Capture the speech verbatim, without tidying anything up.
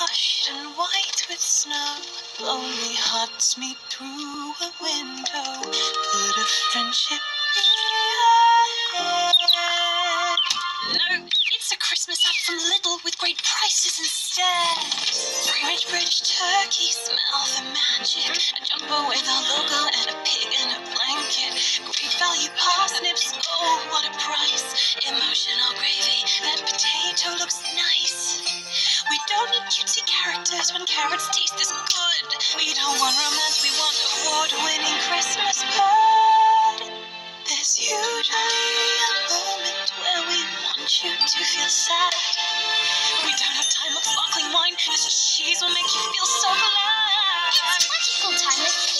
hushed and white with snow. Lonely hearts meet through a window. Put a friendship behind. No, it's a Christmas ad from Lidl with great prices instead. Three rich British turkeys, smell the magic. A jumbo with our logo and a pig in a blanket. Great value parsnips, oh what a price. Emotional gravy, that potato looks nice. We don't need cutesy characters when carrots taste this good. We don't want romance, we want award-winning Christmas food. There's usually a moment where we want you to feel sad. We don't have time for sparkling wine, this cheese will make you feel so glad. It's plentiful time with